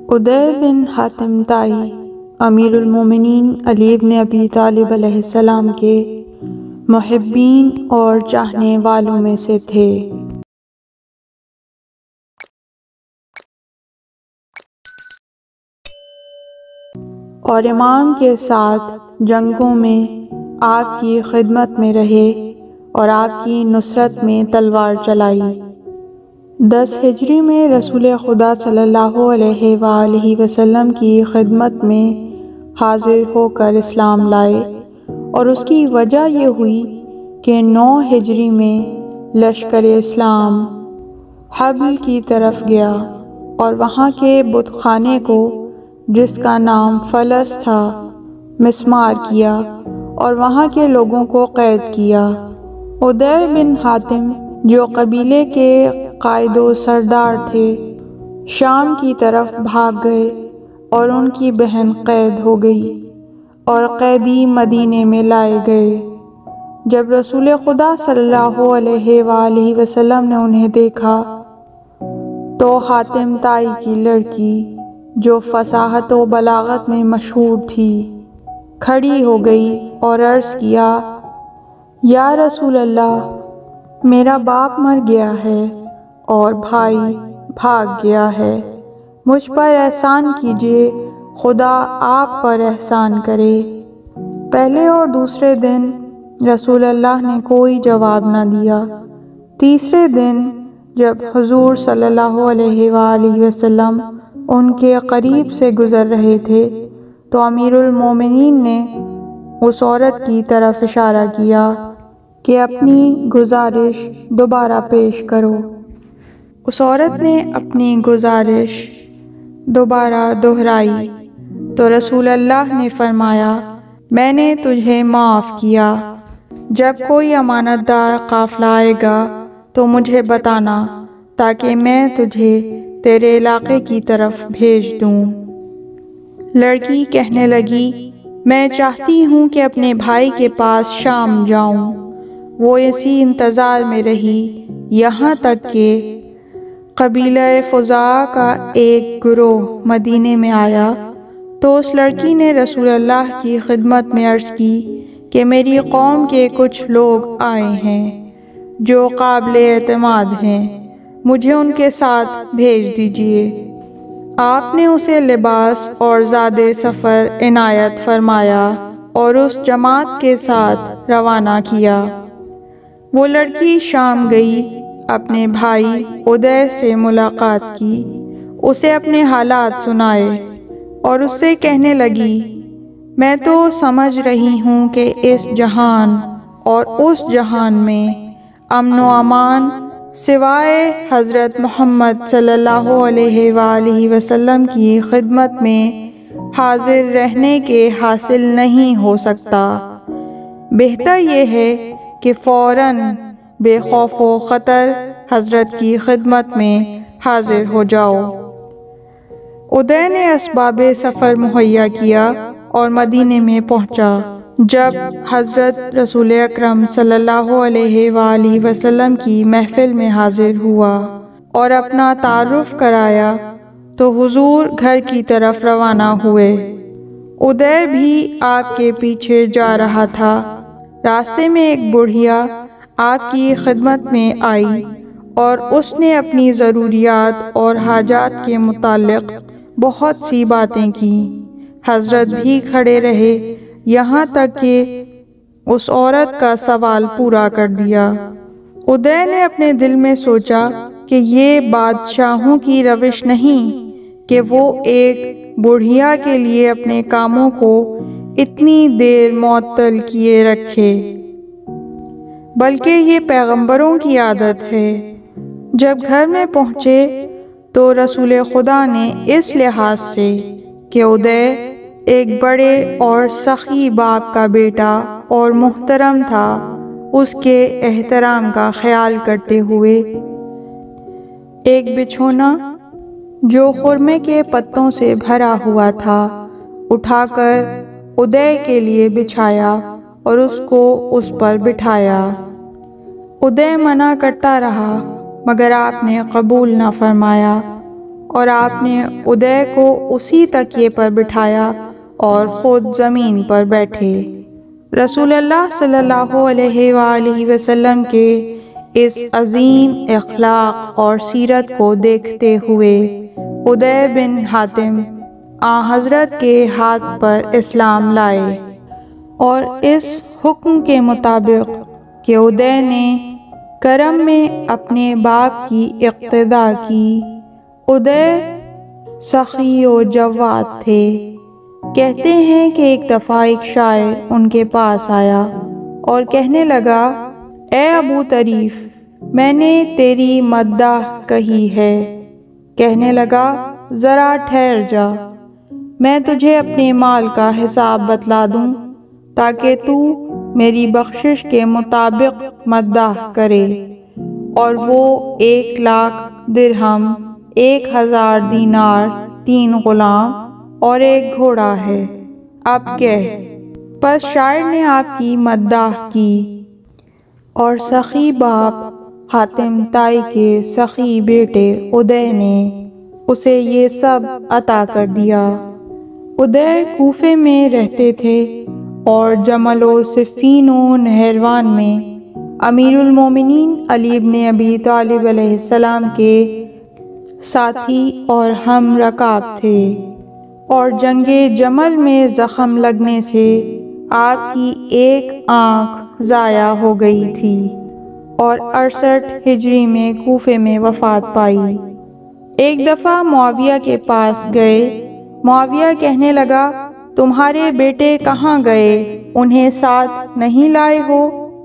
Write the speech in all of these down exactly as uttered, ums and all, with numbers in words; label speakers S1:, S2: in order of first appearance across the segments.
S1: ادے بن حاتم طائی امیر المومنین علی بن ابی طالب علیہ السلام کے محبین اور چاہنے والوں میں سے تھے۔ اور امام کے ساتھ جنگوں میں آپ کی خدمت میں رہے اور آپ کی نصرت میں تلوار چلائی۔ دس ہجری میں رسول خدا صلی اللہ علیہ وآلہ وسلم کی خدمت میں حاضر ہو کر اسلام لائے، اور اس کی وجہ یہ ہوئی کہ نو ہجری میں لشکر اسلام حبل کی طرف گیا اور وہاں کے بت خانے کو، جس کا نام فلس تھا، مسمار کیا اور وہاں کے لوگوں کو قید کیا۔ ادے بن حاتم جو قبیلے کے قائد و سردار تھے، شام کی طرف بھاگ گئے اور ان کی بہن قید ہو گئی اور قیدی مدینے میں لائے گئے۔ جب رسول خدا صلی اللہ علیہ وآلہ وسلم نے انہیں دیکھا تو حاتم طائی کی لڑکی، جو فصاحت و بلاغت میں مشہور تھی، کھڑی ہو گئی اور عرض کیا، یا رسول اللہ، میرا باپ مر گیا ہے اور بھائی بھاگ گیا ہے، مجھ پر احسان کیجیے، خدا آپ پر احسان کرے۔ پہلے اور دوسرے دن رسول اللہ نے کوئی جواب نہ دیا۔ تیسرے دن جب حضور صلی اللہ علیہ وآلہ وسلم ان کے قریب سے گزر رہے تھے تو امیر المومنین نے اس عورت کی طرف اشارہ کیا کہ اپنی گزارش دوبارہ پیش کرو۔ اس عورت نے اپنی گزارش دوبارہ دہرائی تو رسول اللہ نے فرمایا، میں نے تجھے معاف کیا، جب کوئی امانت دار قافلہ آئے گا تو مجھے بتانا تاکہ میں تجھے تیرے علاقے کی طرف بھیج دوں۔ لڑکی کہنے لگی، میں چاہتی ہوں کہ اپنے بھائی کے پاس شام جاؤں۔ وہ اسی انتظار میں رہی یہاں تک کہ قبیلہ فزاع کا ایک گروہ مدینے میں آیا تو اس لڑکی نے رسول اللہ کی خدمت میں عرض کی کہ میری قوم کے کچھ لوگ آئے ہیں جو قابل اعتماد ہیں، مجھے ان کے ساتھ بھیج دیجیے۔ آپ نے اسے لباس اور زاد سفر عنایت فرمایا اور اس جماعت کے ساتھ روانہ کیا۔ وہ لڑکی شام گئی، اپنے بھائی ادے سے ملاقات کی، اسے اپنے حالات سنائے اور اس سے کہنے لگی، میں تو سمجھ رہی ہوں کہ اس جہان اور اس جہان میں امن و امان سوائے حضرت محمد صلی اللہ علیہ وآلہ وسلم کی خدمت میں حاضر رہنے کے حاصل نہیں ہو سکتا۔ بہتر یہ ہے کہ فوراً بے خوف و خطر حضرت کی خدمت میں حاضر ہو جاؤ۔ ادے نے اسباب سفر مہیا کیا اور مدینے میں پہنچا۔ جب حضرت رسول اکرم صلی اللہ علیہ وآلہ وسلم کی محفل میں حاضر ہوا اور اپنا تعارف کرایا تو حضور گھر کی طرف روانہ ہوئے۔ ادے بھی آپ کے پیچھے جا رہا تھا۔ راستے میں ایک بڑھیا آپ کی خدمت میں آئی اور اس نے اپنی ضروریات اور حاجات کے متعلق بہت سی باتیں کیں۔ حضرت بھی کھڑے رہے یہاں تک کہ اس عورت کا سوال پورا کر دیا۔ ادے نے اپنے دل میں سوچا کہ یہ بادشاہوں کی روش نہیں کہ وہ ایک بڑھیا کے لیے اپنے کاموں کو اتنی دیر معطل کیے رکھے، بلکہ یہ پیغمبروں کی عادت ہے۔ جب گھر میں پہنچے تو رسول خدا نے اس لحاظ سے کہ ادے ایک بڑے اور سخی باپ کا بیٹا اور محترم تھا، اس کے احترام کا خیال کرتے ہوئے ایک بچھونا جو خرمے کے پتوں سے بھرا ہوا تھا اٹھا کر ادے کے لیے بچھایا اور اس کو اس پر بٹھایا۔ ادے منع کرتا رہا مگر آپ نے قبول نہ فرمایا۔ اور آپ نے ادے کو اسی تکیے پر بٹھایا اور خود زمین پر بیٹھے۔ رسول اللہ صلی اللہ علیہ وآلہ وسلم کے اس عظیم اخلاق اور سیرت کو دیکھتے ہوئے ادے بن حاتم آن حضرت کے ہاتھ پر اسلام لائے، اور اس حکم کے مطابق کہ ادے نے کرم میں اپنے باپ کی اقتدا کی۔ ادے سخی و جواد تھے۔ کہتے ہیں کہ ایک دفعہ ایک شاعر ان کے پاس آیا اور کہنے لگا، اے ابو طریف، میں نے تیری مداح کہی ہے۔ کہنے لگا، ذرا ٹھہر جا، میں تجھے اپنے مال کا حساب بتلا دوں تاکہ تو میری بخشش کے مطابق مداح کرے، اور وہ ایک لاکھ درہم، ایک ہزار دینار، تین غلام اور ایک گھوڑا ہے، اب کہہ۔ پس شاعر نے آپ کی مداح کی، اور سخی باپ حاتم طائی کے سخی بیٹے ادے نے اسے یہ سب عطا کر دیا۔ ادے کوفے میں رہتے تھے اور جمل و صفین و نہروان میں امیر المومنین علی بن ابی طالب علیہ السلام کے ساتھی اور ہم رکاب تھے، اور جنگ جمل میں زخم لگنے سے آپ کی ایک آنکھ ضائع ہو گئی تھی، اور اڑسٹھ ہجری میں کوفے میں وفات پائی۔ ایک دفعہ معاویہ کے پاس گئے۔ معاویہ کہنے لگا، تمہارے بیٹے کہاں گئے؟ انہیں ساتھ نہیں لائے ہو؟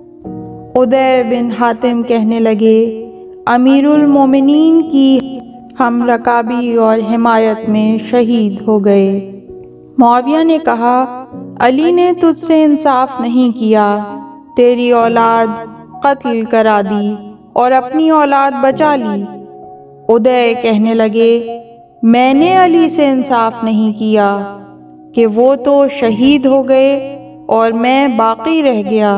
S1: ادے بن حاتم کہنے لگے، امیر المومنین کی ہم رکابی اور حمایت میں شہید ہو گئے۔ معاویہ نے کہا، علی نے تجھ سے انصاف نہیں کیا، تیری اولاد قتل کرا دی اور اپنی اولاد بچا لی۔ ادے کہنے لگے، میں نے علی سے انصاف نہیں کیا کہ وہ تو شہید ہو گئے اور میں باقی رہ گیا۔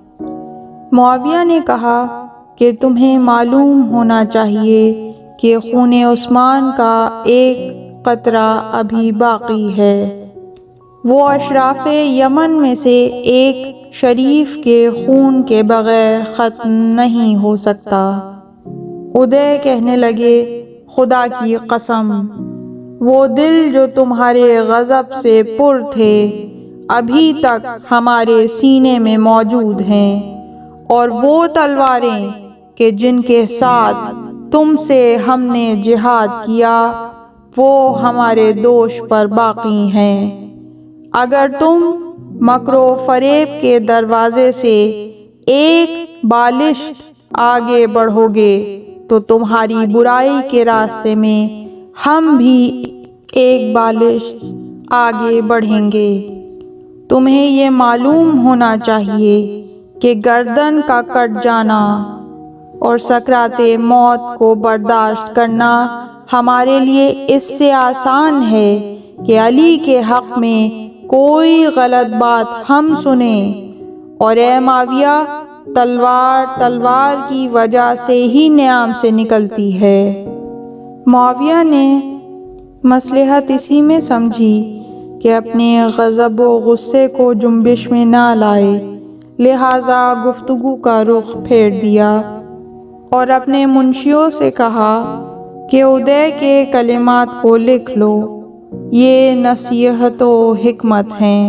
S1: معاویہ نے کہا کہ تمہیں معلوم ہونا چاہیے کہ خون عثمان کا ایک قطرہ ابھی باقی ہے، وہ اشراف یمن میں سے ایک شریف کے خون کے بغیر ختم نہیں ہو سکتا۔ ادے کہنے لگے، خدا کی قسم، وہ دل جو تمہارے غضب سے پر تھے ابھی تک ہمارے سینے میں موجود ہیں، اور وہ تلواریں کہ جن کے ساتھ تم سے ہم نے جہاد کیا وہ ہمارے دوش پر باقی ہیں۔ اگر تم مکر و فریب کے دروازے سے ایک بالشت آگے بڑھو گے تو تمہاری برائی کے راستے میں ہم بھی ایک بالشت آگے بڑھیں گے۔ تمہیں یہ معلوم ہونا چاہیے کہ گردن کا کٹ جانا اور سکرات موت کو برداشت کرنا ہمارے لیے اس سے آسان ہے کہ علی کے حق میں کوئی غلط بات ہم سنیں، اور اے معاویہ، تلوار تلوار کی وجہ سے ہی نیام سے نکلتی ہے۔ معاویہ نے مصلحت اسی میں سمجھی کہ اپنے غضب و غصے کو جنبش میں نہ لائے، لہٰذا گفتگو کا رخ پھیر دیا اور اپنے منشیوں سے کہا کہ ادے کے کلمات کو لکھ لو، یہ نصیحت و حکمت ہیں۔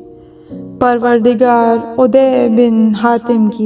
S1: پروردگار ادے بن حاتم کی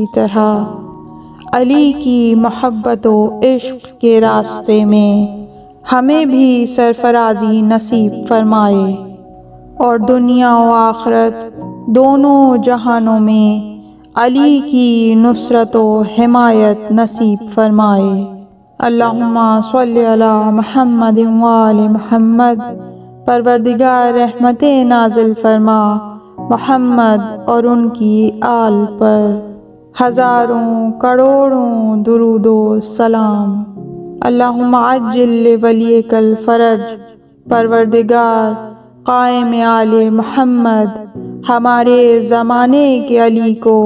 S1: طرح علی کی محبت و عشق کے راستے میں ہمیں بھی سرفرازی نصیب فرمائے، اور دنیا و آخرت دونوں جہانوں میں علی کی نصرت و حمایت نصیب فرمائے۔ اللہم صلی علی محمد و آل محمد۔ پروردگار رحمت نازل فرما محمد اور ان کی آل پر ہزاروں کروڑوں درود و سلام۔ اللہم عجل لولیک الفرج۔ پروردگار قائم آل محمد ہمارے زمانے کے علی کو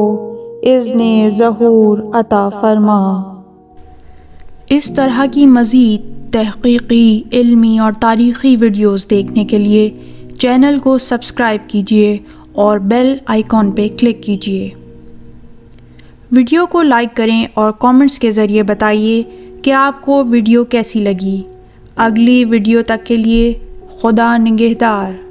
S1: اذن ظہور عطا فرما۔
S2: اس طرح کی مزید
S1: تحقیقی، علمی اور تاریخی ویڈیوز دیکھنے کے لیے چینل کو سبسکرائب کیجیے اور بیل آئیکن پہ کلک کیجیے۔ ویڈیو کو لائک کریں اور کامنٹس کے ذریعے بتائیے کہ آپ کو ویڈیو کیسی لگی۔ اگلی ویڈیو تک کے لیے خدا نگہدار۔